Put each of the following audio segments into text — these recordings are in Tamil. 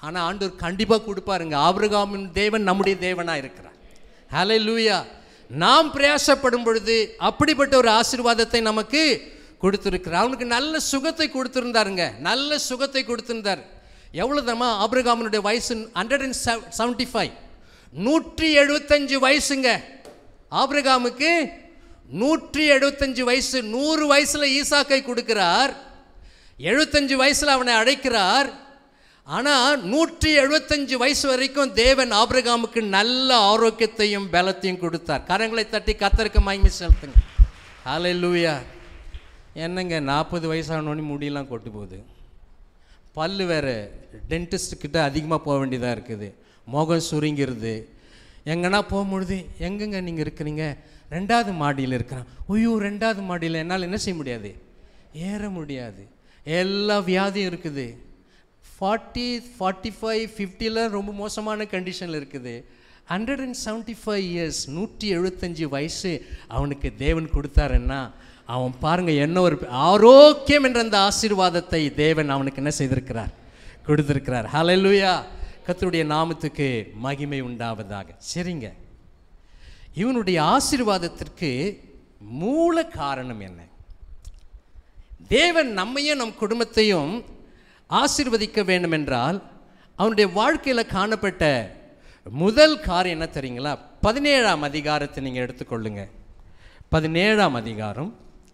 ஆனால் ஆண்டவர் கண்டிப்பாக கொடுப்பாருங்க. ஆபிரகாமின் தேவன் நம்முடைய தேவனாக இருக்கிறார். ஹல்லேலூயா. நாம் பிரயாசப்படும் பொழுது அப்படிப்பட்ட ஒரு ஆசீர்வாதத்தை நமக்கு கொடுத்துருக்கிறார். அவனுக்கு நல்ல சுகத்தை கொடுத்துருந்தாருங்க, நல்ல சுகத்தை கொடுத்துருந்தார். எவ்வளோ தரமா? ஆபிரகாமினுடைய வயசு 175, 175 வயசுங்க. ஆபிரகாமுக்கு 175 வயசு. 100 வயசில் ஈசாக்கை கொடுக்கிறார், 75 வயசில் அவனை அழைக்கிறார். ஆனால் 175 வயசு வரைக்கும் தேவன் ஆபிரகாமுக்கு நல்ல ஆரோக்கியத்தையும் பலத்தையும் கொடுத்தார். கரங்களை தட்டி கர்த்தருக்கு மகிமை செலுத்துங்க. ஹல்லேலூயா. என்னங்க 40 வயசானோன்னு முடியெல்லாம் கொட்டு போகுது, பல்லு வேறு டென்டிஸ்ட்கிட்ட அதிகமாக போக வேண்டியதாக இருக்குது, முகம் சுருங்கிருது. எங்கன்னா போகும்பொழுது எங்கெங்க நீங்கள் இருக்கிறீங்க? 2வது மாடியில் இருக்கிறான். ஐயோ 2வது மாடியில் என்னால் என்ன செய்ய முடியாது, ஏற முடியாது, எல்லா வியாதியும் இருக்குது. 40, 45, 50 ரொம்ப மோசமான கண்டிஷனில் இருக்குது. 175 இயர்ஸ், 175 வயசு அவனுக்கு தேவன் கொடுத்தாருன்னா அவன் பாருங்க என்ன ஒரு ஆரோக்கியம் என்ற அந்த ஆசீர்வாதத்தை தேவன் அவனுக்கு என்ன செய்திருக்கிறார், கொடுத்திருக்கிறார். ஹல்லேலூயா. கர்த்தருடைய நாமத்துக்கு மகிமை உண்டாவதாக. சரிங்க, இவனுடைய ஆசீர்வாதத்திற்கு மூல காரணம் என்ன? தேவன் நம்மையும் நம் குடும்பத்தையும் ஆசீர்வதிக்க வேண்டும் என்றால் அவனுடைய வாழ்க்கையில் காணப்பட்ட முதல் காரியம் என்ன தெரியுங்களா? 17ஆம் அதிகாரத்தை நீங்கள் எடுத்துக்கொள்ளுங்க. 17ஆம் அதிகாரம்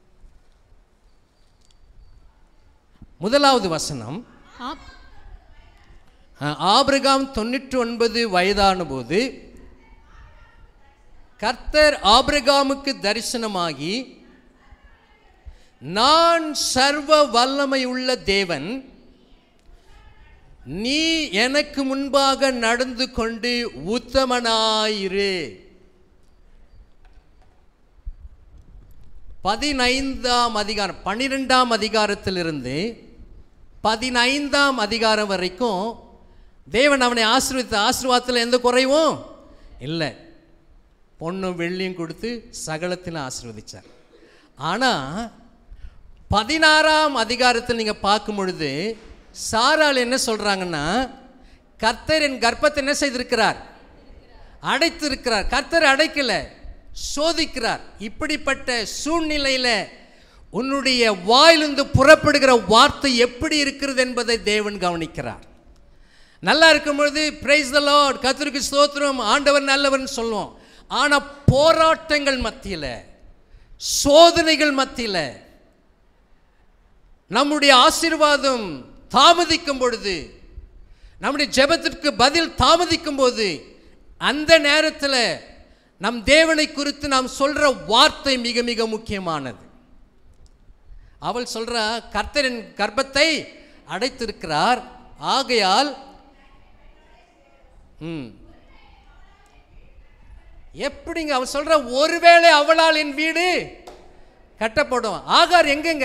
1வது வசனம். ஆபிரகாம் 99 வயதான போது கர்த்தர் ஆபிரகாமுக்கு தரிசனமாகி, நான் சர்வ வல்லமை உள்ள தேவன், நீ எனக்கு முன்பாக நடந்து கொண்டு உத்தமனாயிரு. 15ஆம் அதிகாரம் 12ஆம் அதிகாரத்திலிருந்து 15ஆம் அதிகாரம் வரைக்கும் தேவன் அவனை ஆசீர்வதித்த ஆசீர்வாதத்தில் எந்த குறைவும் இல்லை. பொண்ணும் வெள்ளியும் கொடுத்து சகலத்தில் ஆசீர்வதிச்சார். ஆனால் 16ஆம் அதிகாரத்தில் நீங்கள் பார்க்கும் பொழுது சாராள் என்ன சொல்கிறாங்கன்னா, கர்த்தர் என் கர்ப்பத்தை என்ன செய்திருக்கிறார், அடைத்திருக்கிறார். கர்த்தர் அடைக்கல, சோதிக்கிறார். இப்படிப்பட்ட சூழ்நிலையில் உன்னுடைய வாயிலிருந்து புறப்படுகிற வார்த்தை எப்படி இருக்கிறது என்பதை தேவன் கவனிக்கிறார். நல்லா இருக்கும் பொழுது பிரைஸ் தி லார்ட், கர்த்தருக்கு ஸ்தோத்திரம், ஆண்டவர் நல்லவர்னு சொல்லுவோம். ஆனால் போராட்டங்கள் மத்தியில், சோதனைகள் மத்தியில் நம்முடைய ஆசீர்வாதம் தாமதிக்கும் பொழுது, நம்முடைய ஜெபத்திற்கு பதில் தாமதிக்கும் போது, அந்த நேரத்தில் நம் தேவனை குறித்து நாம் சொல்ற வார்த்தை மிக மிக முக்கியமானது. அவள் சொல்றா, கர்த்தரின் கர்ப்பத்தை அடைத்திருக்கிறார், ஆகையால் எப்படிங்க அவள் சொல்ற, ஒருவேளை அவளால் என் வீடு கட்டப்படும். ஆகார் எங்கெங்க?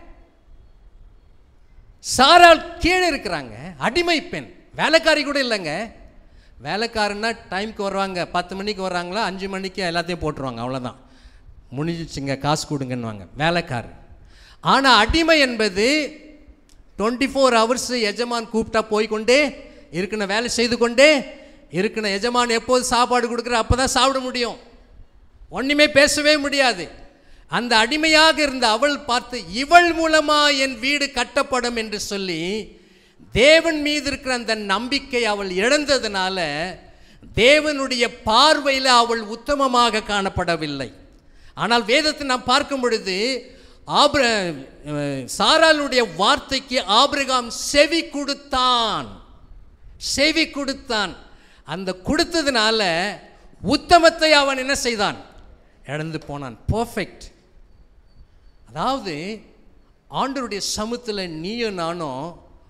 சாராள் கீழே இருக்கிறாங்க, அடிமை பெண், வேலைக்காரி கூட இல்லைங்க. வேலைக்காரன்னா டைமுக்கு வருவாங்க, 10 மணிக்கு வர்றாங்களா 5 மணிக்கு எல்லாத்தையும் போட்டுருவாங்க, அவ்வளோதான், முடிஞ்சிச்சுங்க, காசு கொடுங்கன்னுவாங்க வேலைக்காரர். ஆனால் அடிமை என்பது 24 ஹவர்ஸ் எஜமான் கூப்பிட்டா போய்கொண்டே இருக்கணும், வேலை செய்து கொண்டே இருக்கணும். எஜமான் எப்போது சாப்பாடு கொடுக்குற அப்போ தான் சாப்பிட முடியும், ஒன்றுமே பேசவே முடியாது. அந்த அடிமையாக இருந்த அவள் பார்த்து, இவள் மூலமாக என் வீடு கட்டப்படும் என்று சொல்லி தேவன் மீது இருக்கிற அந்த நம்பிக்கை அவள் இழந்ததுனால தேவனுடைய பார்வையில் அவள் உத்தமமாக காணப்படவில்லை. ஆனால் வேதத்தை நாம் பார்க்கும் பொழுது சாராளுடைய வார்த்தைக்கு ஆபிரகாம் செவி கொடுத்தான், செவி கொடுத்தான். அந்த கொடுத்ததுனால உத்தமத்தை அவன் என்ன செய்தான், இழந்து போனான். பர்ஃபெக்ட். அதாவது ஆண்டவருடைய சமூகத்தில் நீயும் நானும்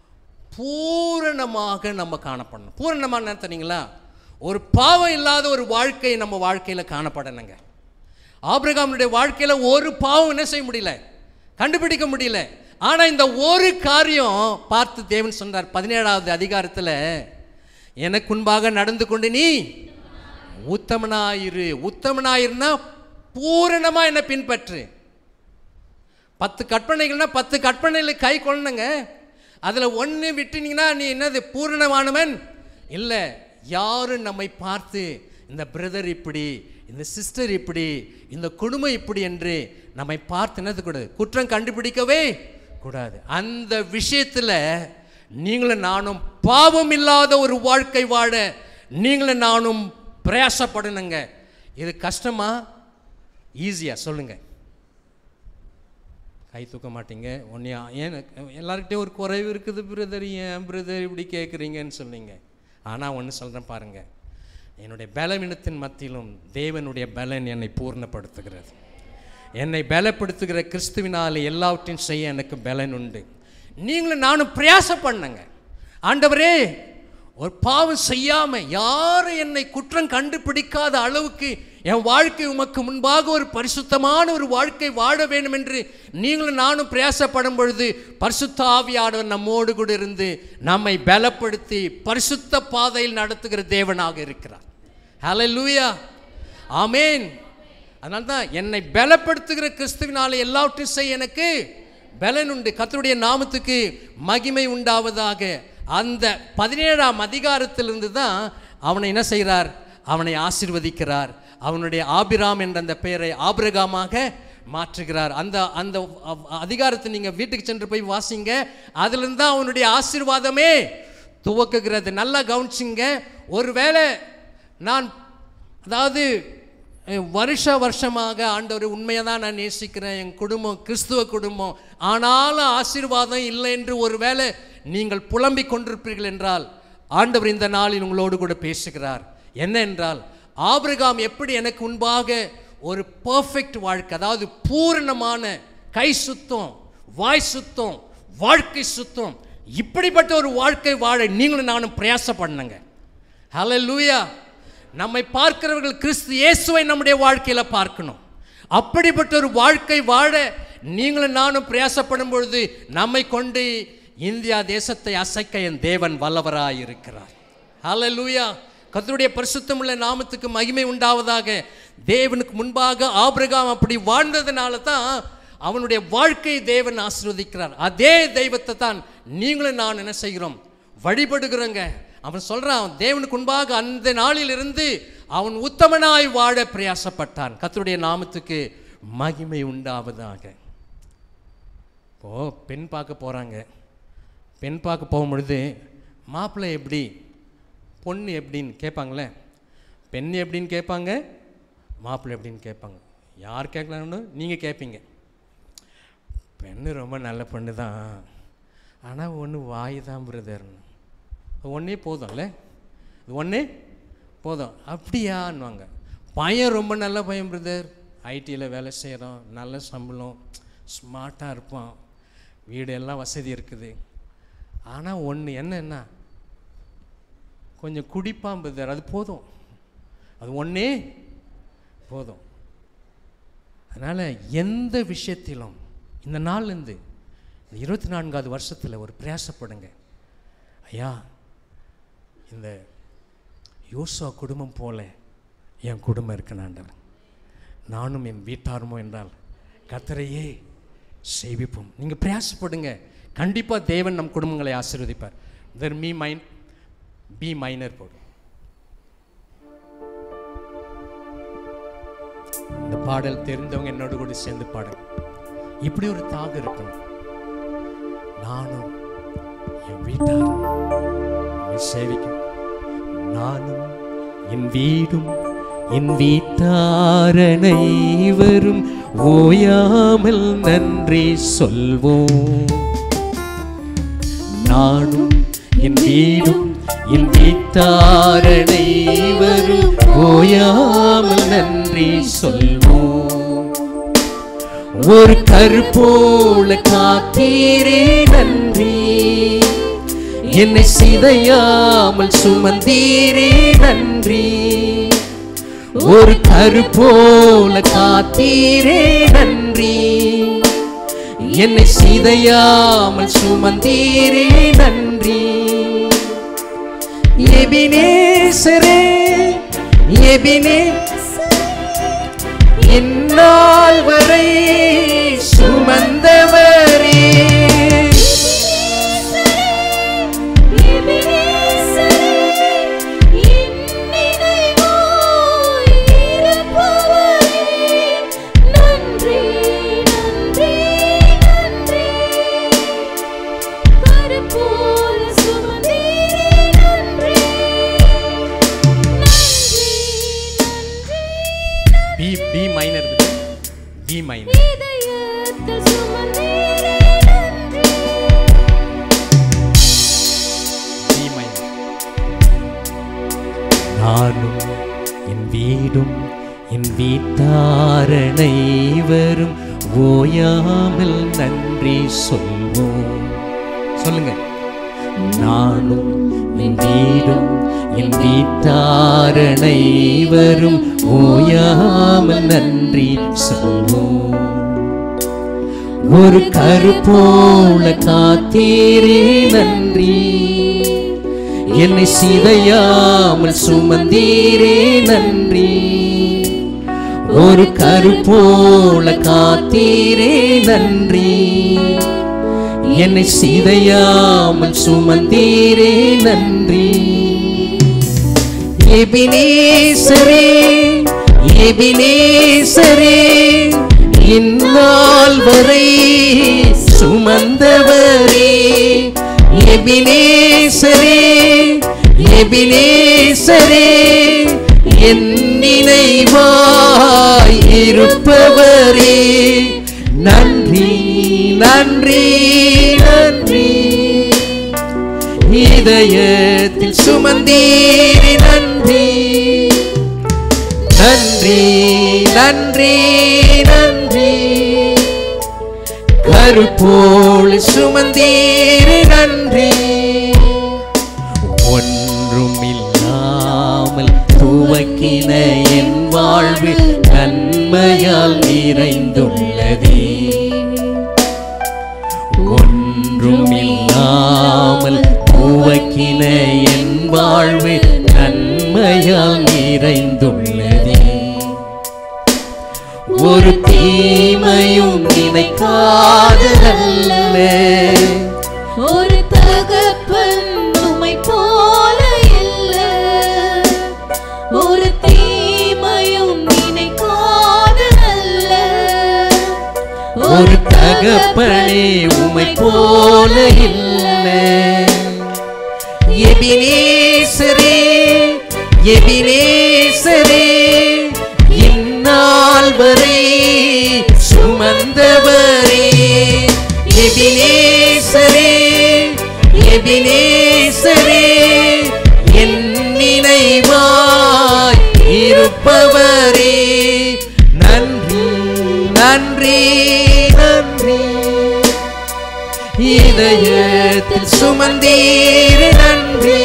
பூரணமாக நம்ம காணப்படணும். பூரணமாக என்ன தெரியுங்களா? ஒரு பாவம் இல்லாத ஒரு வாழ்க்கை நம்ம வாழ்க்கையில் காணப்படணுங்க. ஆபிரகாமுடைய வாழ்க்கையில் ஒரு பாவம் என்ன செய்ய முடியல, கண்டுபிடிக்க முடியல. ஆனால் இந்த ஒரு காரியம் பார்த்து தேவன் சொன்னார் 17வது அதிகாரத்தில், எனக்கு முன்பாக நடந்து கொண்டு நீ உத்தமனாயிரு. உத்தமனாயிருன்னா பூரணமா என்ன பின்பற்று. 10 கற்பனைகள்னா 10 கற்பனைகளை கை கொள்ளணுங்க. அதில் ஒன்று விட்டுனீங்கன்னா நீ என்னது பூரணமானவன் இல்லை. யாரும் நம்மை பார்த்து இந்த பிரதர் இப்படி, இந்த சிஸ்டர் இப்படி, இந்த குடும்பம் இப்படி என்று நம்மை பார்த்து என்னது கூடாது, குற்றம் கண்டுபிடிக்கவே கூடாது. அந்த விஷயத்தில் நீங்களும் நானும் பாவம் இல்லாத ஒரு வாழ்க்கை வாழ நீங்களும் நானும் பிரயாசப்படணுங்க. இது கஷ்டமா ஈஸியா சொல்லுங்க? கை தூக்க மாட்டீங்க. ஒன்று ஏன் எல்லாருக்கிட்டே ஒரு குறைவு இருக்குது பிரதர், ஏன் பிரதர் இப்படி கேட்குறீங்கன்னு சொன்னீங்க. ஆனால் ஒன்று சொல்கிறேன் பாருங்கள், என்னுடைய பலவீனத்தின் மத்தியிலும் தேவனுடைய பலன் என்னை பூர்ணப்படுத்துகிறது. என்னை பலப்படுத்துகிற கிறிஸ்துவினால் எல்லாவற்றையும் செய்ய எனக்கு பலன் உண்டு. நீங்களும் நானும் பிரயாசம் பண்ணுங்க. ஆண்டவரே, ஒரு பாவம் செய்யாமல் யாரும் என்னை குற்றம் கண்டுபிடிக்காத அளவுக்கு என் வாழ்க்கை உமக்கு முன்பாக ஒரு பரிசுத்தமான ஒரு வாழ்க்கை வாழ வேண்டும் என்று நீங்களும் நானும் பிரயாசப்படும் பொழுது பரிசுத்த ஆவியானவர் நம்மோடு கூட இருந்து நம்மை பலப்படுத்தி பரிசுத்த பாதையில் நடத்துகிற தேவனாக இருக்கிறார். ஹல்லேலூயா, ஆமேன். அதனால தான் என்னை பலப்படுத்துகிற கிறிஸ்துவினாலே எல்லாவற்றையும் செய்ய எனக்கு பலன் உண்டு. கர்த்தருடைய நாமத்துக்கு மகிமை உண்டாவதாக. அந்த 17ஆம் அதிகாரத்திலிருந்து தான் அவனை என்ன செய்கிறார், அவனை ஆசீர்வதிக்கிறார். அவனுடைய ஆபிராம் என்ற அந்த பெயரை ஆபிரகாமாக மாற்றுகிறார். அந்த அந்த அதிகாரத்தை நீங்கள் வீட்டுக்கு சென்று போய் வாசிங்க. அதிலிருந்து தான் அவனுடைய ஆசீர்வாதமே துவக்குகிறது. நல்லா கவனிச்சிங்க. ஒருவேளை நான் அதாவது வருஷமாக ஆண்டவர் உண்மையை தான் நான் நேசிக்கிறேன், என் குடும்பம் கிறிஸ்துவ குடும்பம், ஆனாலும் ஆசீர்வாதம் இல்லை என்று ஒருவேளை நீங்கள் புலம்பிக் கொண்டிருப்பீர்கள் என்றால் ஆண்டவர் இந்த நாளில் உங்களோடு கூட பேசுகிறார். என்ன என்றால், ஆபிரகாம் எப்படி எனக்கு முன்பாக ஒரு பர்ஃபெக்ட் வாழ்க்கை, அதாவது பூரணமான கை சுத்தம், வாய் சுத்தம், வாழ்க்கை சுத்தம், இப்படிப்பட்ட ஒரு வாழ்க்கை வாழ நீங்களும் நானும் பிரயாசம் பண்ணுங்க. ஹல்லேலூயா. நம்மை பார்க்கிறவர்கள் கிறிஸ்து இயேசுவை நம்முடைய வாழ்க்கையில் பார்க்கணும். அப்படிப்பட்ட ஒரு வாழ்க்கை வாழ நீங்களும் நானும் பிரயாசப்படும் பொழுது நம்மை கொண்டு இந்தியா தேசத்தை அசைக்க என் தேவன் வல்லவராய் இருக்கிறார். ஹல்லேலூயா. கர்த்தருடைய பரிசுத்தமுள்ள நாமத்துக்கு மகிமை உண்டாவதாக. தேவனுக்கு முன்பாக ஆபிரகாம் அப்படி வாழ்ந்ததுனால தான் அவனுடைய வாழ்க்கையை தேவன் ஆசீர்வதிக்கிறார். அதே தெய்வத்தை தான் நீங்களும் நான் என்ன செய்கிறோம், வழிபடுகிறோங்க. அவன் சொல்றான், தேவனுக்கு முன்பாக அந்த நாளிலிருந்து அவன் உத்தமனாய் வாழ பிரயாசப்பட்டான். கர்த்தருடைய நாமத்துக்கு மகிமை உண்டாவதாக. இப்போ பெண் பார்க்க போகிறாங்க. பெண் பார்க்க போகும்பொழுது மாப்பிள்ளை எப்படி, பொண்ணு எப்படின்னு கேட்பாங்களே. பெண் எப்படின்னு கேட்பாங்க, மாப்பிள்ளை எப்படின்னு கேட்பாங்க. யார் கேட்கலான்னு நீங்கள் கேட்பீங்க. பெண்ணு ரொம்ப நல்ல பொண்ணு தான், ஆனால் ஒன்று வாய் தான் பிரதர்னு. ஒன்றே போதும்ல, இது ஒன்றே போதும். அப்படியான்னுவாங்க. பையன் ரொம்ப நல்ல பையன் பிரதர், ஐடியில் வேலை செய்கிறோம், நல்ல சம்பளம், ஸ்மார்ட்டாக இருப்பான், வீடு எல்லாம் வசதி இருக்குது. ஆனால் ஒன்று என்னன்னா கொஞ்சம் குடிப்பான் பிரதர், அது போதும், அது ஒன்றே போதும். அதனால் எந்த விஷயத்திலும் இந்த நாள்லேருந்து இந்த 24வது வருஷத்தில் ஒரு பிரயாசப்படுங்க. ஐயா, இந்த யோசுவா குடும்பம் போல என் குடும்பம் இருக்கணாண்டவர், நானும் என் வீட்டாருமோ என்றால் கர்த்தரையே சேவிப்போம். நீங்கள் பிரயாசப்படுங்க. கண்டிப்பாக தேவன் நம் குடும்பங்களை ஆசீர்வதிப்பார். தெர் பி மைனர் போடும். இந்த பாடல் தெரிந்தவங்க என்னோடு கூட சேர்ந்து பாடுங்க. இப்படி ஒரு தாகம் இருக்கணும். நானும் என் வீட்டாரும் சேவிக்கும், நானும் என் வீடும் என் வீட்டாரனை வரும் ஓயாமல் நன்றி சொல்வோம். நானும் என் வீடும் என் வீட்டாரனை வரும் ஓயாமல் நன்றி சொல்வோம். ஒரு கருப்போல காத்தீரே நன்றி, என்னை சிதையாமல் சுமந்தீரே நன்றி. ஒரு கருப்போல காத்தீரே நன்றி, என்னை சிதையாமல் சுமந்தீரே நன்றி. எபினேசரே இந்நாள் வரை சுமந்தவரே, மைண்ட். நானும் என் வீடும் என் வீட்டாரணை வரும் ஓயாமல் நன்றி சொல்வோம். சொல்லுங்க. நானும் என் வீடும் என் வீட்டாரணை வரும் ஓயாமல் நன்றி சொல்வோம். ஒரு கருப்போல காத்தீரே நன்றி, என்னை சிதையாமல் சுமந்தீரே நன்றி. ஒரு கருப்போல காத்தீரே நன்றி, என்னை சிதையாமல் சுமந்தீரே நன்றி. எபினேசரே எபினேசரே, இந்நாள் வரை சுமந்தவரே. எபினேசரே எபினேசரே, என் நினைவாய் இருப்பவரே. நன்றி நன்றி நன்றி, இதயத்தில் சுமந்தீரே நன்றி. நன்றி நன்றி நன்றி, கருப்போல் சுமந்தீரே நன்றி. ஒன்றுமில்லாமல் துவக்கின என் வாழ்வு நன்மையால் நிறைந்துள்ளதே. ஒன்றுமில்லாமல் துவக்கின என் வாழ்வு நன்மையால் நிறைந்துள்ளதே. ஒரு தீமையும் நினைக்காததல்ல, ஒரு தகப்பன் உம்மை போல இல்ல. ஒரு தீமையும் நினைக்காததல்ல, ஒரு தகப்பனே உம்மை போல இல்ல. எபினேசரே எபினேசரே, இந்நாள் வரை சுமந்தவரே. எபினேசரே எபினேசரே, என் நினைவாய் இருப்பவரே. நன்றி நன்றி நன்றி, இதயத்தில் சுமந்தீரே நன்றி.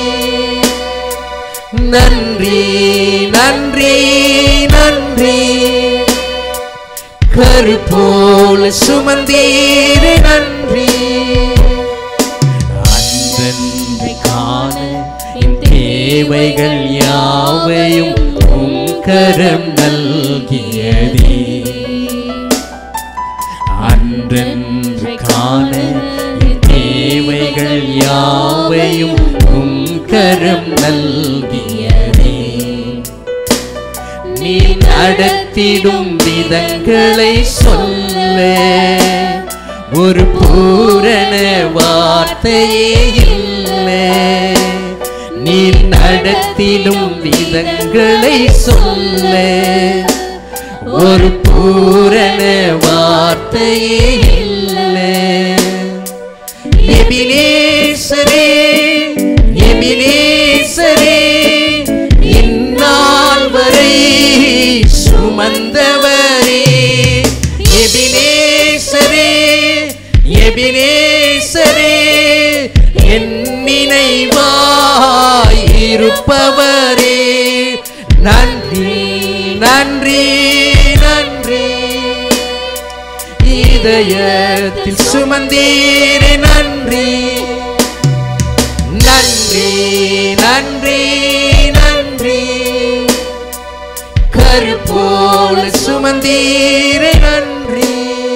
நன்றி நன்றி நன்றி, கருப்போல சுமந்தீரே நன்றி. அன்றன்றை காண என் தேவைகள் யாவையும் உம் கரம் நல்கியதே. அன்றன்றை காண என் தேவைகள் யாவையும் உம் கரம் நல்கியதே. நீ நடத்திடும் விதங்களை சொல்ல ஒரு பூரண வார்த்தையே இல்லை. நீ நடத்திடும் விதங்களை சொல்ல ஒரு பூரண வார்த்தையே இல்லை. எபினேசரே எபினேசரே, இந்நாள் வரை சுமந்தவரே. எபினேசரே எபினேசரே, என் நினைவாய் இருப்பவரே. நன்றி நன்றி நன்றி, இதயத்தில் சுமந்தீரே நன்றி. நன்றி நன்றி நன்றி, கருப்போல சுமந்தீரே நன்றி.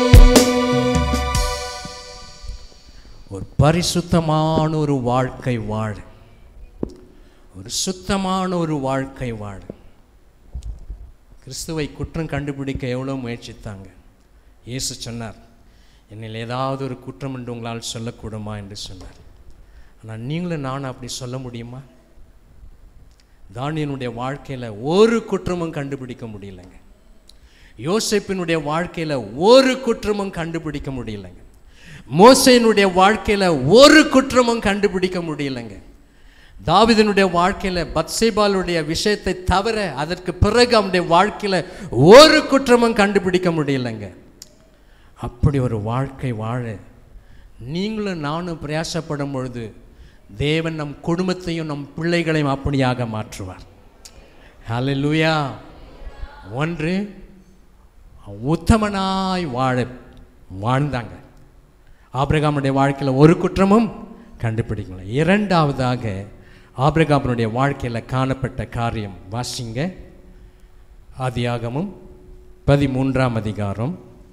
ஒரு பரிசுத்தமான ஒரு வாழ்க்கை வாழ, ஒரு சுத்தமான ஒரு வாழ்க்கை வாழ கிறிஸ்துவை குற்றம் கண்டுபிடிக்க எவ்வளோ முயற்சித்தாங்க. இயேசு சொன்னார், என்னில் ஏதாவது ஒரு குற்றம் என்று உங்களால் சொல்லக்கூடுமா என்று சொன்னார். ஆனால் நீங்களும் நானும் அப்படி சொல்ல முடியுமா? தானியேலுடைய வாழ்க்கையில் ஒரு குற்றமும் கண்டுபிடிக்க முடியலைங்க. யோசேப்பினுடைய வாழ்க்கையில் ஒரு குற்றமும் கண்டுபிடிக்க முடியலைங்க. மோசேயினுடைய வாழ்க்கையில் ஒரு குற்றமும் கண்டுபிடிக்க முடியலைங்க. தாவீதினுடைய வாழ்க்கையில் பத்சேபாளுடைய விஷயத்தை தவிர அதற்கு பிறகு அவனுடைய வாழ்க்கையில் ஒரு குற்றமும் கண்டுபிடிக்க முடியலைங்க. அப்படி ஒரு வாழ்க்கை வாழ நீங்களும் நானும் பிரயாசப்படும் பொழுது தேவன் நம் குடும்பத்தையும் நம் பிள்ளைகளையும் அப்படியாக மாற்றுவார். ஹல்லேலூயா. ஒன்று, உத்தமனாய் வாழ்ந்தாங்க. ஆபிரகாமுடைய வாழ்க்கையில் ஒரு குற்றமும் கண்டுபிடிக்கல. இரண்டாவதாக ஆபிரகாமுடைய வாழ்க்கையில் காணப்பட்ட காரியம் வாசிங்க. ஆதியாகமம் 13ஆம் அதிகாரம்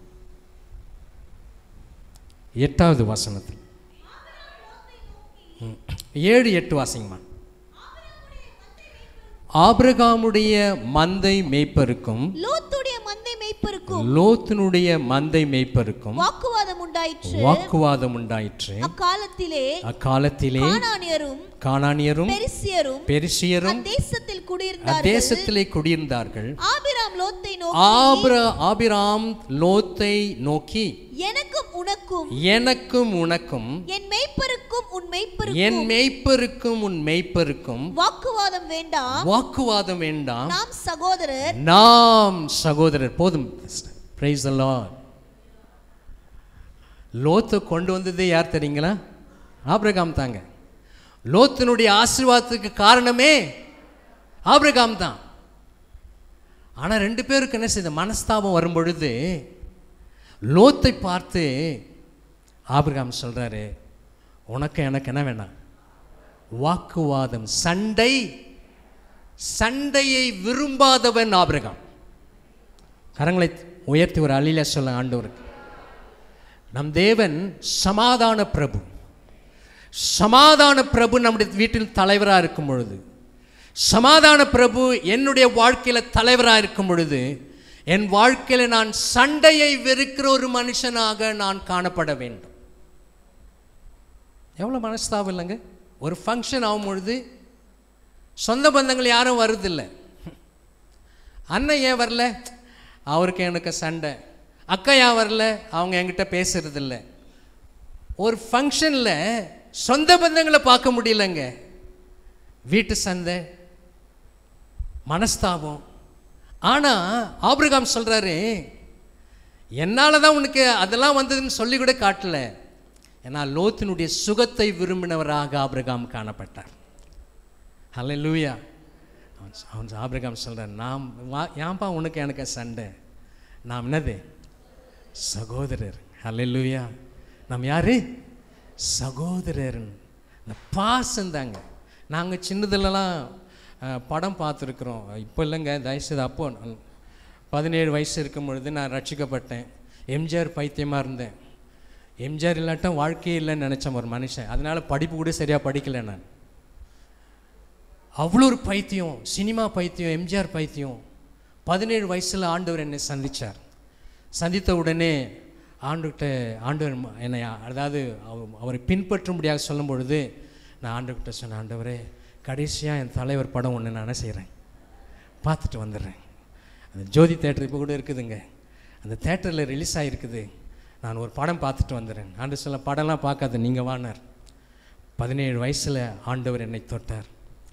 8வது வசனத்தில் 7-8 வாசிங்கம்மா. ஆபிரகாமுடைய மந்தை மேய்ப்பருக்கும் லோத்தினுடைய மந்தை மேய்ப்பருக்கும் வாக்குவாதம் உண்டாயிற்று. அக்காலத்திலே கானானியரும் பெரிசியரும் தேசத்திலே குடியிருந்தார்கள். ஆபிராம் லோத்தை நோக்கி, எனக்கும் உனக்கும் என் மேய்ப்பருக்கும் உன் மேய்ப்பருக்கும் வாக்குவாதம் வேண்டாம், நாம் சகோதரர். போதும். Praise the Lord. லோத்தை கொண்டு வந்ததே யார் தெரியுங்களா? ஆபிரகாம் தாங்க. லோத்தினுடைய ஆசீர்வாதத்துக்கு காரணமே ஆபிரகாம் தான். ஆனால் 2 பேருக்கு என்ன செய்த மனஸ்தாபம் வரும் பொழுது லோத்தை பார்த்து ஆபிரகாம் சொல்றாரு, உனக்கு எனக்கு என்ன வேணாம்? வாக்குவாதம், சண்டையை விரும்பாதவன் ஆபிரகாம். கரங்களை உயர்த்தி ஒரு அலில சொல்ல ஆண்டவருக்கு. நம் தேவன் சமாதான பிரபு. சமாதான பிரபு நம்முடைய வீட்டில் தலைவராக இருக்கும் பொழுது, சமாதான பிரபு என்னுடைய வாழ்க்கையில் தலைவராக இருக்கும் பொழுது, என் வாழ்க்கையில் நான் சண்டையை வெறுக்கிற ஒரு மனுஷனாக நான் காணப்பட வேண்டும். எவ்வளோ மனஸ்தாபம் இல்லைங்க. ஒரு ஃபங்க்ஷன் ஆகும் பொழுது சொந்த பந்தங்கள் யாரும் வருதில்லை. அண்ணன் ஏன் வரல? அவருக்கு எனக்கு சண்டை. அக்கா ஏன் வரல? அவங்க என்கிட்ட பேசுறதில்ல. ஒரு ஃபங்க்ஷனில் சொந்த பந்தங்களை பார்க்க முடியலங்க. வீட்டு சண்டை, மனஸ்தாபம். ஆனால் ஆபிரகாம் சொல்கிறாரு, என்னால் தான் உனக்கு அதெல்லாம் வந்ததுன்னு சொல்லி கூட காட்டல. ஏன்னா லோத்தினுடைய சுகத்தை விரும்பினவராக ஆபிரகாம் காணப்பட்டார். ஹல்லேலூயா. அவன் ஆபிரகாம் சொல்கிறார், நாம் ஏன்பா உனக்கு எனக்கு சண்டை? நாம் என்னது? சகோதரர். ஹல்லேலூயா. நாம் யாரு? சகோதரர். இந்த பாசம் தாங்க. நாங்கள் சின்னதுலலாம் படம் பார்த்துருக்குறோம். இப்போ இல்லைங்க, தயவுசெய்து. அப்போ 17 வயசு இருக்கும் பொழுது நான் ரட்சிக்கப்பட்டேன். எம்ஜிஆர் பைத்தியமாக இருந்தேன். எம்ஜிஆர் இல்லாட்டும் வாழ்க்கையே இல்லைன்னு நினச்சேன் ஒரு மனுஷன். அதனால் படிப்பு கூட சரியாக படிக்கலை நான். அவ்வளோ ஒரு பைத்தியம், சினிமா பைத்தியம், எம்ஜிஆர் பைத்தியம். 17 வயசில் ஆண்டவர் என்னை சந்தித்தார். சந்தித்த உடனே ஆண்டவர் என்னை, அதாவது அவரை பின்பற்றும்படியாக சொல்லும் பொழுது நான் ஆண்டவர்கிட்ட சொன்னேன், ஆண்டவரே கடைசியாக என் தலைவர் படம் ஒன்று நான் என்ன செய்கிறேன், பார்த்துட்டு வந்துடுறேன். அந்த ஜோதி தேட்டர் இப்போ கூட இருக்குதுங்க, அந்த தேட்டரில் ரிலீஸ் ஆகிருக்குது. நான் ஒரு படம் பார்த்துட்டு வந்துடுறேன். ஆண்டு சொல்ல, படம்லாம் பார்க்காத, நீங்கள் வானார். 17 வயசில் ஆண்டவர் என்னை தொட்டார்.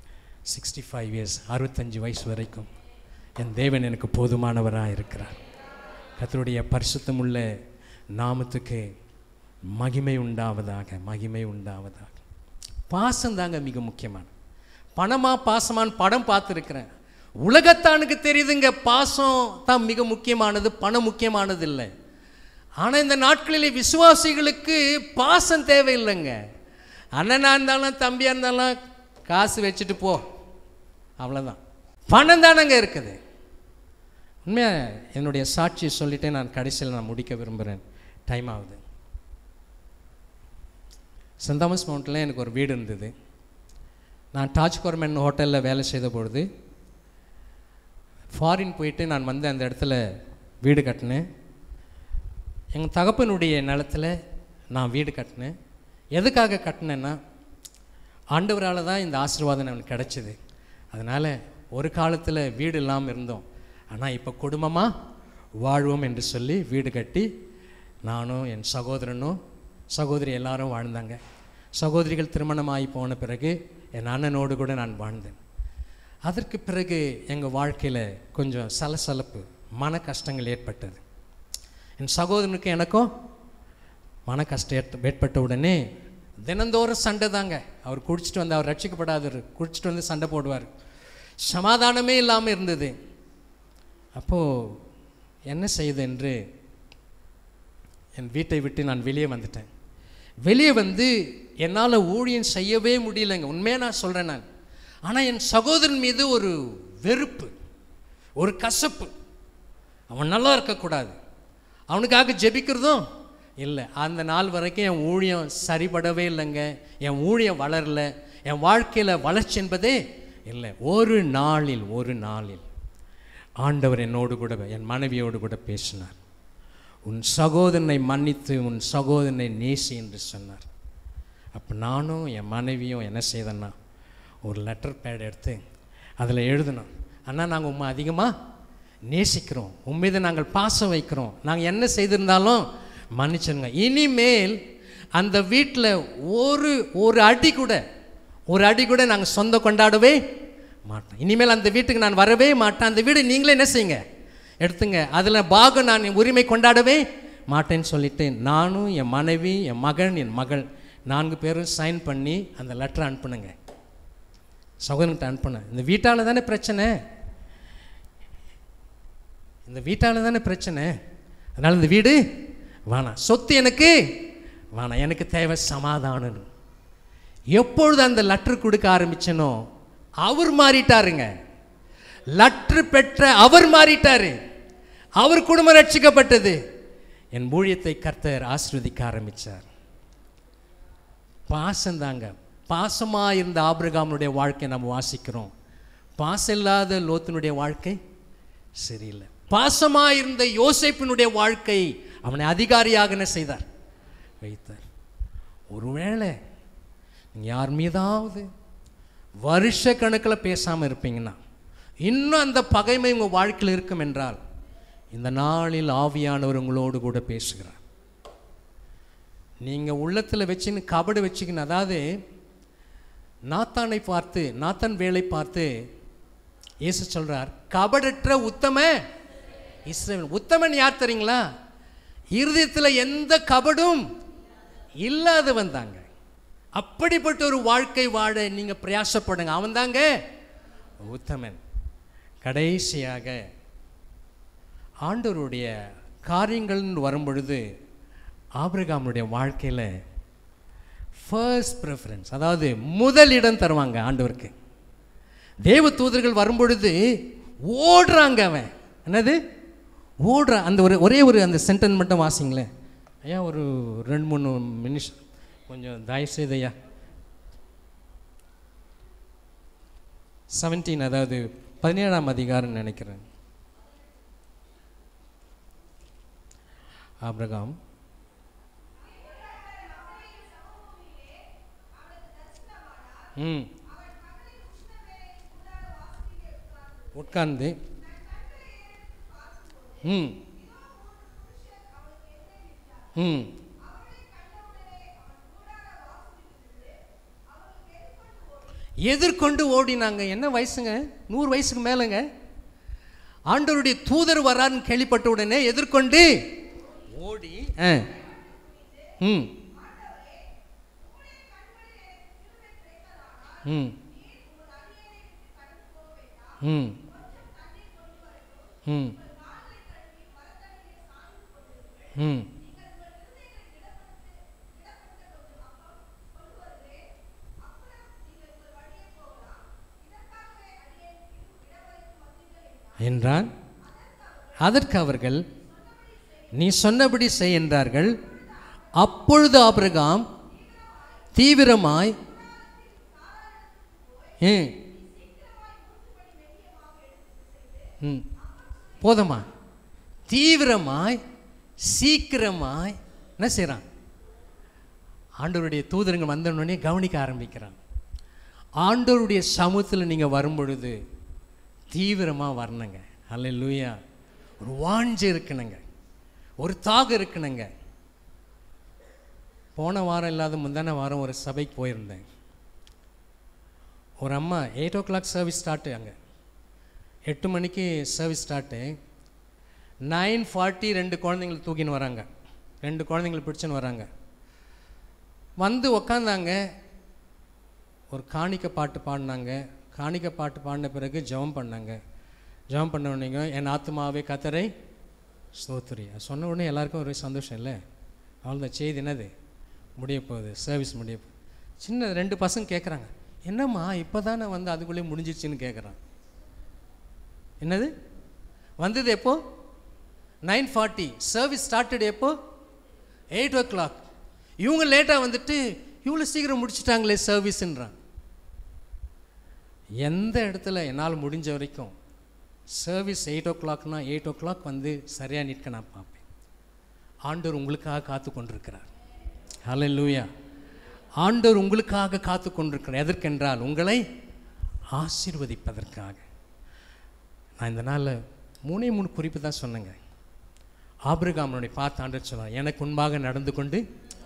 65 இயர்ஸ், 65 வயசு வரைக்கும் என் தேவன் எனக்கு போதுமானவராக இருக்கிறார். கர்த்தருடைய பரிசுத்தமுள்ள நாமத்துக்கு மகிமை உண்டாவதாக, மகிமை உண்டாவதாக. பாசம் தாங்க மிக முக்கியமான. பணமா பாசமானு படம் பார்த்துருக்கிறேன். உலகத்தானுக்கு தெரியுதுங்க, பாசம் தான் மிக முக்கியமானது, பணம் முக்கியமானது இல்லை. ஆனால் இந்த நாட்களிலே விசுவாசிகளுக்கு பாசம் தேவையில்லைங்க. அண்ணனாக இருந்தாலும் தம்பியாக இருந்தாலும் காசு வச்சுட்டு போ, அவ்வளோதான். பணம் தானங்க இருக்குது. உண்மையாக என்னுடைய சாட்சியை சொல்லிவிட்டு நான் கடைசியில் நான் முடிக்க விரும்புகிறேன். டைம் ஆகுது. சென்ட் தாமஸ் மவுண்டில் எனக்கு ஒரு வீடு இருந்தது. நான் டாஜ் கோர்மென் ஹோட்டலில் வேலை செய்த பொழுது ஃபாரின் போயிட்டு நான் வந்து அந்த இடத்துல வீடு கட்டினேன். எங்கள் தகப்பனுடைய நிலத்தில் நான் வீடு கட்டினேன். எதுக்காக கட்டினேன்னா, ஆண்டவரால் தான் இந்த ஆசீர்வாதம் எனக்கு கிடச்சிது. அதனால் ஒரு காலத்தில் வீடு இல்லாமல் இருந்தோம். ஆனால் இப்போ குடும்பமாக வாழ்வோம் என்று சொல்லி வீடு கட்டி நானும் என் சகோதரனும் சகோதரி எல்லாரும் வாழ்ந்தாங்க. சகோதரிகள் திருமணமாகி போன பிறகு என் அண்ணனோடு கூட நான் வாழ்ந்தேன். அதற்கு பிறகு எங்கள் வாழ்க்கையில் கொஞ்சம் சலசலப்பு, மன கஷ்டங்கள் ஏற்பட்டது. என் சகோதரனுக்கு எனக்கும் மன கஷ்டம் ஏற்பட்ட உடனே தினந்தோறும் சண்டை தாங்க. அவர் குடிச்சிட்டு வந்து, அவர் ரட்சிக்கப்படாதவர், குடிச்சிட்டு வந்து சண்டை போடுவார். சமாதானமே இல்லாமல் இருந்தது. அப்போது என்ன செய்யுது என்று என் வீட்டை விட்டு நான் வெளியே வந்துட்டேன். வெளியே வந்து என்னால் ஊழியம் செய்யவே முடியலைங்க, உண்மையாக நான் சொல்கிறேன் நான். ஆனால் என் சகோதரன் மீது ஒரு வெறுப்பு, ஒரு கசப்பு. அவன் நல்லா இருக்கக்கூடாது, அவனுக்காக ஜெபிக்கிறதும் இல்லை. அந்த நாள் வரைக்கும் என் ஊழியம் சரிபடவே இல்லைங்க. என் ஊழியம் வளரல, என் வாழ்க்கையில் வளர்ச்சி என்பதே இல்லை. ஒரு நாளில் ஆண்டவர் என்னோடு கூட, என் மனைவியோடு கூட பேசினார். உன் சகோதரனை மன்னித்து உன் சகோதரனை நேசி என்று சொன்னார். அப்போ நானும் என் மனைவியும் என்ன செய்தோன்னா, ஒரு லெட்டர் பேட் எடுத்து அதில் எழுதணும், அண்ணா நாங்கள் உண்மை அதிகமாக நேசிக்கிறோம், உண்மையை நாங்கள் பாசம் வைக்கிறோம், நாங்கள் என்ன செய்திருந்தாலும் மன்னிச்சிருங்க. இனிமேல் அந்த வீட்டில் ஒரு அடி கூட நாங்கள் சொந்த கொண்டாடவே மாட்டோம். இனிமேல் அந்த வீட்டுக்கு நான் வரவே மாட்டேன். அந்த வீடு நீங்களே என்ன செய்யுங்க, எடுத்துங்க, அதில் பாகம் நான் உரிமை கொண்டாடவே மாட்டேன்னு சொல்லிட்டு நானும் என் மனைவி, என் மகன், என் மகள் 4 பேரும் சைன் பண்ணி அந்த லெட்டரை அனுப்புனுங்க. சகோதரன்கிட்ட அனுப்புனேன். இந்த வீட்டால் தானே பிரச்சனை, அதனால் இந்த வீடு வேணாம், சொத்து எனக்கு வேணாம், எனக்கு தேவை சமாதானம். எப்பொழுது அந்த லெட்டர் கொடுக்க ஆரம்பிச்சனோ அவர் மாறிட்டாருங்க. லெட்டர் பெற்ற அவர் மாறிட்டாரு. அவர் குடும்பம் ரட்சிக்கப்பட்டது. என் ஊழியத்தை கர்த்தர் ஆசீர்வதிக்க ஆரம்பித்தார். பாசந்தாங்க. பாசமாக இருந்த ஆபிரகாமுடைய வாழ்க்கை நம்ம வாசிக்கிறோம். பாசம் இல்லாத லோத்தினுடைய வாழ்க்கை சரியில்லை. பாசமாக இருந்த யோசேப்பினுடைய வாழ்க்கை அவனை அதிகாரியாக என்ன செய்தார், வைத்தார். ஒருவேளை யார் மீதாவது வருஷ கணக்கில் பேசாமல் இருப்பீங்கன்னா, இன்னும் அந்த பகைமை உங்கள் வாழ்க்கையில் இருக்கும் என்றால், இந்த நாளில் ஆவியானவர் உங்களோடு கூட பேசுகிறார். நீங்கள் உள்ளத்தில் வச்சுன்னு கபடு வச்சுக்கின்னு, அதாவது நாத்தான் வேலை பார்த்து இயேசு சொல்கிறார், கபடற்ற உத்தம இஸ்ரவேல். உத்தமன் யார் தெரியுங்களா? இருதயத்தில் எந்த கபடும் இல்லாதவன் தாங்க. அப்படிப்பட்ட ஒரு வாழ்க்கை வாழ நீங்கள் பிரயாசப்படுங்க, அவன் தாங்க உத்தமன். கடைசியாக ஆண்டவருடைய காரியங்கள் வரும்பொழுது ஆபிரகாமுடைய வாழ்க்கையில் ஃபர்ஸ்ட் ப்ரிஃபரன்ஸ், அதாவது முதலிடம் தருவாங்க ஆண்டவருக்கு. தேவ தூதர்கள் வரும்பொழுது ஓடுறாங்க. அவன் என்னது ஓடுறான். அந்த ஒரே ஒரு அந்த சென்டென்ஸ் மட்டும் வாசிங்களேன் ஐயா, ஒரு 2-3 நிமிஷம் கொஞ்சம் தயவுசெய்து ஐயா. 17, அதாவது 17ஆம் அதிகாரம் நினைக்கிறேன். ஆபிரகாம் உட்கார்ந்து எதிர்கொண்டு ஓடினாங்க. என்ன வயசுங்க? 100 வயசுக்கு மேலங்க. ஆண்டவருடைய தூதர் வரான்னு கேள்விப்பட்ட உடனே எதிர்கொண்டு ஓடி என்றான். அதற்கு அவர்கள், நீ சொன்னபடி செய் என்றார்கள். அப்பொழுது ஆபிரகாம் தீவிரமாய் போதுமா, தீவிரமாய் சீக்கிரமாய் என்ன செய்கிறான், ஆண்டவருடைய தூதருங்க வந்தோடனே கவனிக்க ஆரம்பிக்கிறான். ஆண்டவருடைய சமூகத்தில் நீங்கள் வரும்பொழுது தீவிரமாக வரணுங்க. அல்லேலூயா. ஒரு வாஞ்சை இருக்கணுங்க, ஒரு தாகம் இருக்கணுங்க. போன வாரம் இல்லாத முந்தான வாரம் ஒரு சபைக்கு போயிருந்தேன். ஒரு அம்மா 8 o'clock சர்வீஸ் ஸ்டார்ட்டு, அங்கே 8 மணிக்கு சர்வீஸ் ஸ்டார்ட்டு. 9:40 2 குழந்தைங்களை தூக்கின்னு வராங்க, 2 குழந்தைங்களை பிடிச்சின்னு வராங்க. வந்து உக்காந்தாங்க, ஒரு காணிக்கை பாட்டு பாடினாங்க. காணிக்கை பாட்டு பாடின பிறகு ஜெபம் பண்ணாங்க. ஜெபம் பண்ண உடனே என் ஆத்துமாவே கர்த்தரை ஸ்தோத்திரி சொன்ன உடனே எல்லாருக்கும் ஒரு சந்தோஷம் இல்லை. அவ்வளோதான், செய்தி என்னது முடிய போகுது, சர்வீஸ் முடிய போகுது. சின்ன 2 பசங்க கேட்குறாங்க, என்னம்மா இப்போ தானே வந்து அதுக்குள்ளே முடிஞ்சிடுச்சின்னு கேட்குறான். என்னது வந்தது எப்போ? 9:40. சர்வீஸ் ஸ்டார்டட் எப்போ? 8 o'clock. இவங்க லேட்டாக வந்துட்டு இவ்வளோ சீக்கிரம் முடிச்சுட்டாங்களே சர்வீஸுன்றான். எந்த இடத்துல என்னால் முடிஞ்ச வரைக்கும் சர்வீஸ் 8 o'clockனா 8 o'clock வந்து சரியாக நிற்க நான் பார்ப்பேன். ஆண்டவர் உங்களுக்காக காத்து கொண்டிருக்கிறார். ஹல்லேலூயா. ஆண்டவர் உங்களுக்காக காத்து கொண்டிருக்கிறார். எதற்கென்றால் உங்களை ஆசீர்வதிப்பதற்காக. நான் இந்த நாளில் 3 குறிப்பு தான் சொன்னேங்க. ஆபிரகாமனுடைய பார்த்து ஆண்டவர் சொன்னார், எனக்கு முன்பாக நடந்து கொண்டு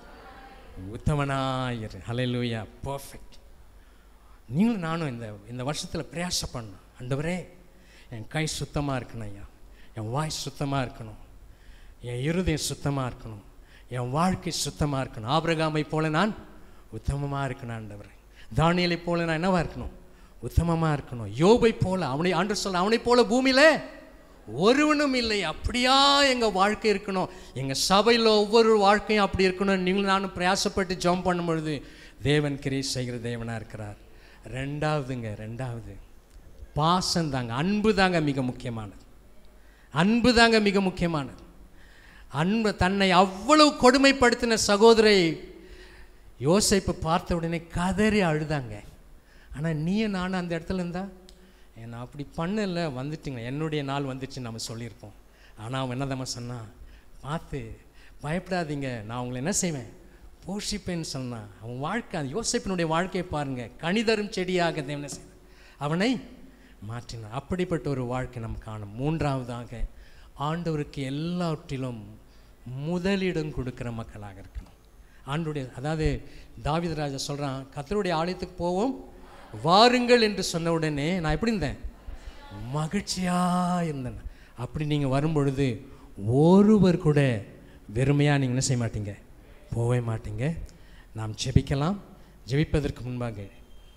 உத்தமனாயிரு. ஹல்லேலூயா. பர்ஃபெக்ட். நீங்களும் நானும் இந்த வருஷத்தில் பிரயாசம் பண்ணணும். ஆண்டவரே, என் கை சுத்தமாக இருக்கணும் ஐயா, என் வாய் சுத்தமாக இருக்கணும், என் இருதயம் சுத்தமாக இருக்கணும், என் வாழ்க்கை சுத்தமாக இருக்கணும். ஆபிரகாமை போல நான் உத்தமமாக இருக்கணும் ஆண்டவரே. தானியேலை போல நான் என்னவா இருக்கணும்? உத்தமமாக இருக்கணும். யோபை போல அவனை ஆண்டவர் சொல்ல, அவனை போல பூமியில் ஒருவனும் இல்லை. அப்படியா எங்கள் வாழ்க்கை இருக்கணும். எங்கள் சபையில் ஒவ்வொரு வாழ்க்கையும் அப்படி இருக்கணும். நீங்களும் நானும் பிரயாசப்பட்டு ஜெபம் பண்ணும் பொழுது தேவன் கிரியை செய்கிற தேவனாக இருக்கிறார். ரெண்டாவது பாசம் தாங்க, அன்பு தாங்க மிக முக்கியமானது. அன்பு தாங்க மிக முக்கியமானது. அன்பு தன்னை அவ்வளவு கொடுமைப்படுத்தின சகோதரை யோசேப்பு பார்த்த உடனே கதறி அழுதாங்க. ஆனால் நீயும் நானும் அந்த இடத்துல இருந்தா, நான் அப்படி பண்ணல, வந்துட்டுங்க, என்னுடைய நாள் வந்துச்சு நம்ம சொல்லியிருப்போம். ஆனால் அவன் என்னதாம்மா சொன்னான், பார்த்து பயப்படாதீங்க, நான் உங்களை என்ன செய்வேன், போஷிப்பேன்னு சொன்னான். அவன் வாழ்க்கை, அந்த யோசேப்பினுடைய வாழ்க்கையை பாருங்கள். கனிதரும் செடியாக தேவனை செய்தார், அவனை மாற்றினார். அப்படிப்பட்ட ஒரு வாழ்க்கை நம்ம காணும். மூன்றாவதாக ஆண்டவருக்கு எல்லாவற்றிலும் முதலிடம் கொடுக்குற மக்களாக இருக்கணும். ஆண்டுடைய, அதாவது தாவீது ராஜா சொல்கிறான், கர்த்தருடைய ஆலயத்துக்கு போவோம் வாருங்கள் என்று சொன்ன உடனே நான் எப்படி இருந்தேன்? மகிழ்ச்சியாக இருந்தேன். அப்படி நீங்கள் வரும்பொழுது ஒருவர் கூட வெறுமையாக நீங்கள் என்ன செய்ய மாட்டீங்க, போகவே மாட்டீங்க. நாம் ஜெபிக்கலாம். ஜெபிப்பதற்கு முன்பாக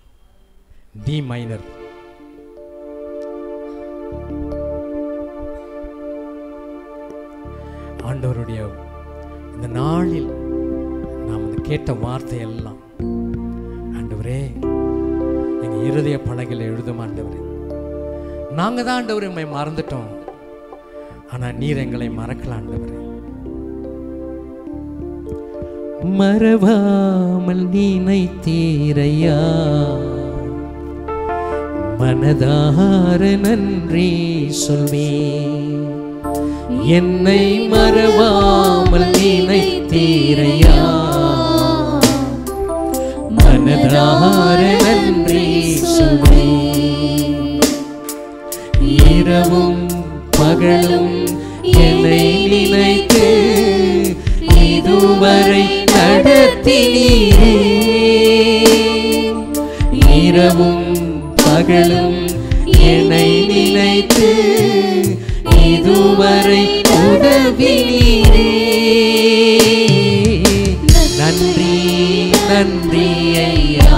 டி மைனர், ஆண்டவருடைய இந்த நாளில் நாம் அந்த கேட்ட வார்த்தையெல்லாம் ஆண்டவரே எங்கள் இருதய பலகையில் எழுதும். ஆண்டவரே, நாங்கள் தான் ஆண்டவரே உம்மை மறந்துட்டோம், ஆனால் நீர் எங்களை மறக்கல. ஆண்டவரே, மறவாமல் நினைத்தீரையா, மனதார நன்றி சொல்வேன். என்னை மறவாமல் நினைத்தீரையா, மனதார நன்றி சொல்வேன். இரவும் பகலும் என்னை நினைத்து இதுவரை நடத்தினீரே. இரவும் பகலும் என்னை நினைத்து இதுவரை உதவினீரே. நன்றி நன்றி ஐயா,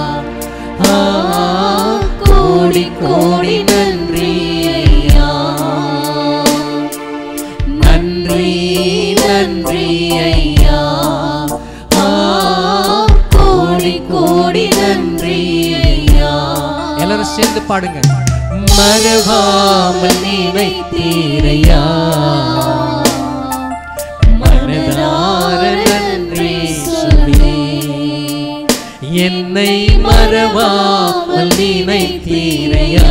கோடி கோடி நன்றி ஐயா. நன்றி நன்றி ஐயா, கோடி கோடி நன்றி ஐயா. எல்லாரும் சேர்ந்து பாடுங்க. மறவாமல் நினைத்தீரையா, மனதார நன்றி சொல்வேன். என்னை மறவாமல் நினைத்தீரையா,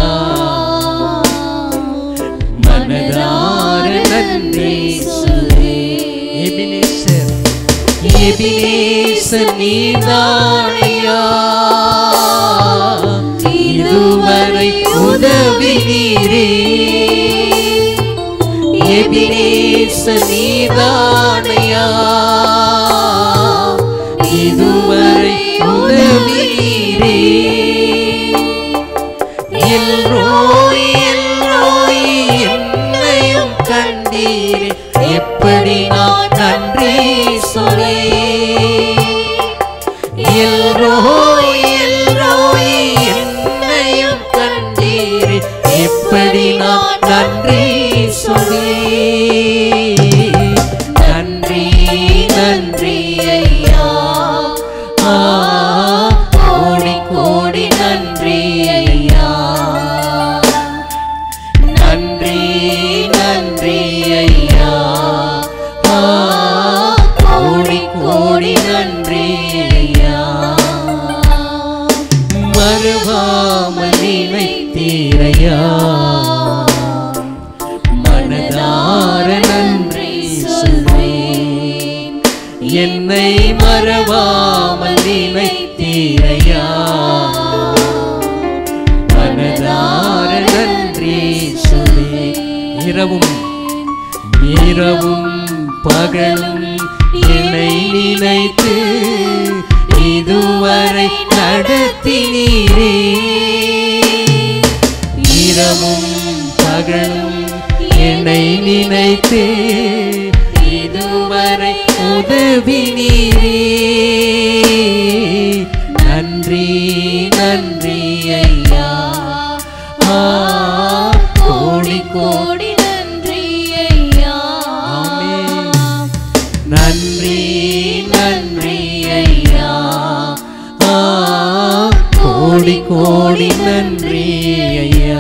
மனதார நன்றி சொல்வேன். எபினேசர் எபினேசர் நீதானையா, இதுவரை உதவினீரே. நீதானையா இதுவரை உதவினீரே எல்ரோய் எல்ரோய் என்னையும் கண்டீரே எப்படி நான் நன்றி சொல்லேன் எல்ரோய் எல்ரோய் என்னையும் கண்டீரே எப்படி நான் நன்றி சொல்லேன் நன்றி நன்றி ஐயா கோடி கோடி நன்றி ஐயா நன்றி நன்றி ஐயா கோடி கோடி நன்றி ஐயா மறுவாமல் நினைத்தீரையா மனதார நன்றி சொல்வேன் என்னை மறவாமல் நினைத்தீரையா மனதார நன்றி சொல்வேன் இரவும் இரவும் பகலும் என்னை நினைத்து இதுவரை நடத்தினீரே இரவும் பகலும் என்னை நினைத்து இதுவரை உதவினீரே நன்றி நன்றி ஐயா கோடி கோடி நன்றி ஐயா நன்றி நன்றி ஐயா கோடி கோடி நன்றி ஐயா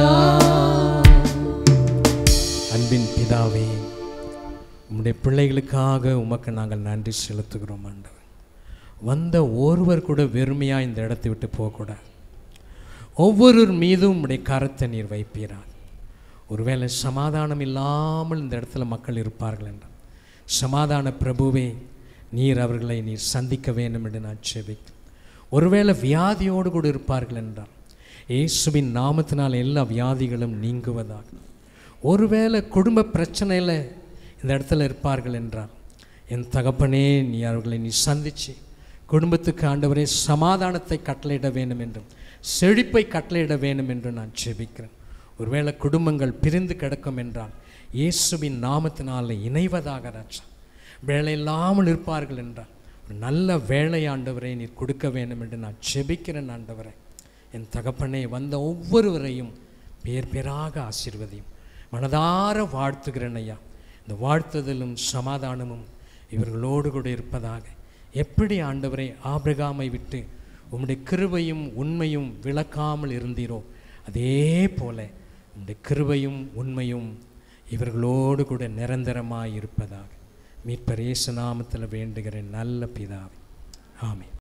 அன்பின் பிதாவே உம்முடைய பிள்ளைகளுக்காக உமக்கு நாங்கள் நன்றி செலுத்துகிறோம் ஆண்டவர் வந்த ஒருவர் கூட வெறுமையாக இந்த இடத்தை விட்டு போகக்கூடாது ஒவ்வொருவர் மீதும் உம்முடைய கரத்தை நீர் வைப்பீராக ஒருவேளை சமாதானம் இல்லாமல் இந்த இடத்துல மக்கள் இருப்பார்கள் என்றால் சமாதான பிரபுவே நீர் அவர்களை நீர் சந்திக்க வேண்டும் என்று நான் ஜெபிக்கிறேன் ஒருவேளை வியாதியோடு கூட இருப்பார்கள் என்றால் இயேசுவின் நாமத்தினால் எல்லா வியாதிகளும் நீங்குவதாக ஒருவேளை குடும்ப பிரச்சனையில் இந்த இடத்துல இருப்பார்கள் என்றால் என் தகப்பனே நீ அவர்களை நீ சந்தித்து குடும்பத்துக்கு ஆண்டவரே சமாதானத்தை கட்டளையிட வேண்டும் என்றும் செழிப்பை கட்டளையிட வேண்டும் என்று நான் ஜெபிக்கிறேன் ஒருவேளை குடும்பங்கள் பிரிந்து கிடக்கும் என்றால் இயேசுவின் நாமத்தினால் இணைவதாக ராஜா வேலை இல்லாமல் இருப்பார்கள் என்றால் ஒரு நல்ல வேலை ஆண்டவரை நீர் கொடுக்க வேண்டும் என்று நான் ஜெபிக்கிறேன் ஆண்டவரை என் தகப்பனே வந்த ஒவ்வொருவரையும் பேர் பேராக ஆசீர்வதியும் மனதார வாழ்த்துகிறேன் ஐயா இந்த வாழ்த்துதலும் சமாதானமும் இவர்களோடு கூட இருப்பதாக எப்படி ஆண்டவரை ஆபிரகாமை விட்டு உம்முடைய கிருபையும் உண்மையும் விளக்காமல் இருந்தீரோ அதே போல உம்முடைய கிருபையும் உண்மையும் இவர்களோடு கூட நிரந்தரமாய் இருப்பதாக மீட்பர் இயேசு நாமத்தில் வேண்டுகிறேன் நல்ல பிதாவே ஆமென்.